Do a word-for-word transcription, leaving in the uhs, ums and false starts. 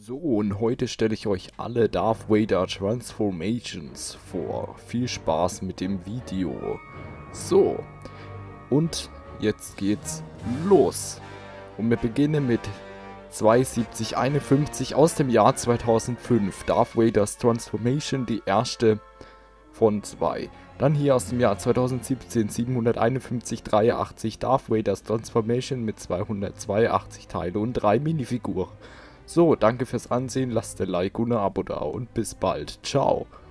So, und heute stelle ich euch alle Darth Vader Transformations vor. Viel Spaß mit dem Video. So, und jetzt geht's los. Und wir beginnen mit zwei siebzig einundfünfzig aus dem Jahr zweitausendfünf. Darth Vaders Transformation, die erste von zwei. Dann hier aus dem Jahr zweitausendsiebzehn siebenhunderteinundfünfzig dreiundachtzig Darth Vaders Transformation mit zweihundertzweiundachtzig Teile und drei Minifiguren. So, danke fürs Ansehen, lasst ein Like und ein Abo da und bis bald. Ciao.